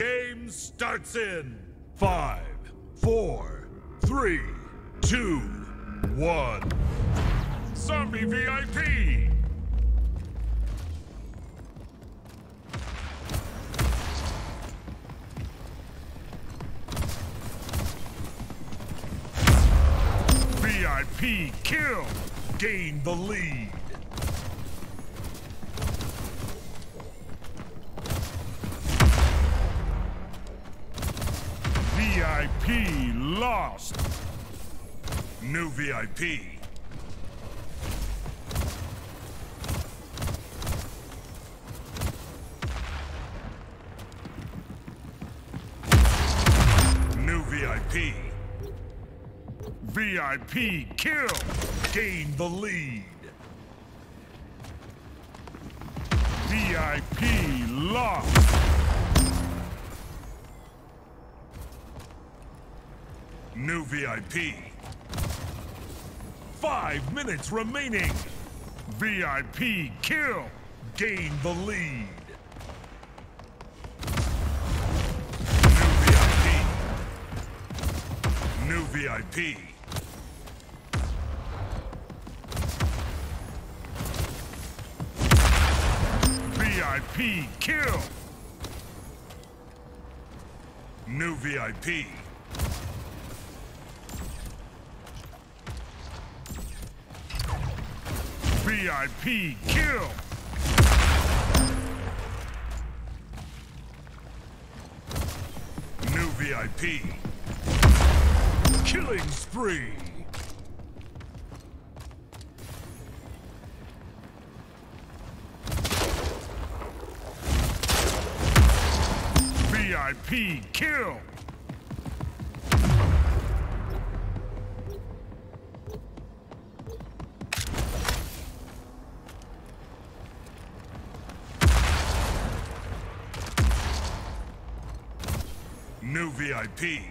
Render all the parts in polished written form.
Game starts in 5, 4, 3, 2, 1. Zombie VIP! VIP kill! Gain the lead! VIP lost! New VIP! New VIP! VIP kill! Gain the lead! VIP lost! New VIP! 5 minutes remaining! VIP kill! Gain the lead! New VIP! VIP kill! New VIP! VIP kill! New VIP! Killing spree! VIP kill! New VIP!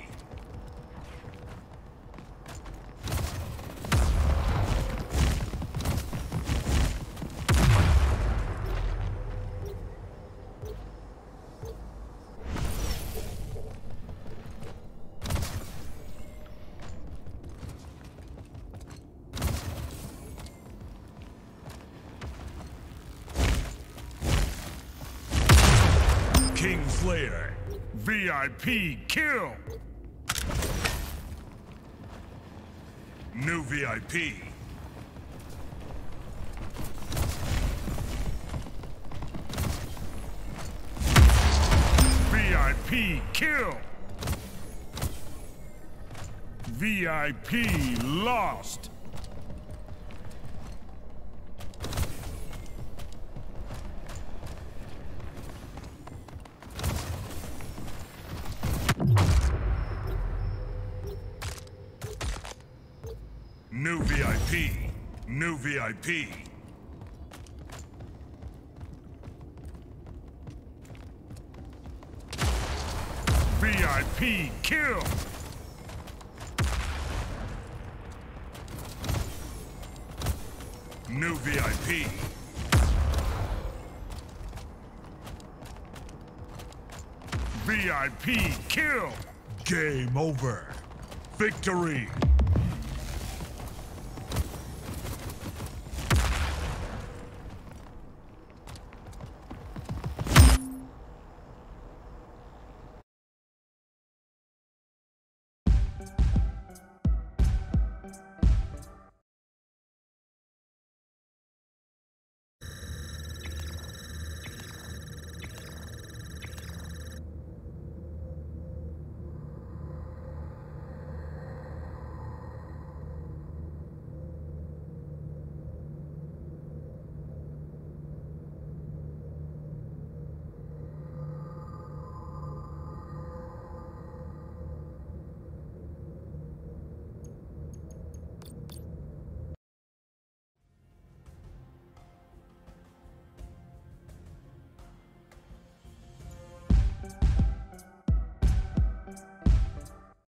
Kingslayer! VIP kill! New VIP! VIP kill! VIP lost! New VIP! New VIP! VIP kill! New VIP! VIP kill! Game over! Victory!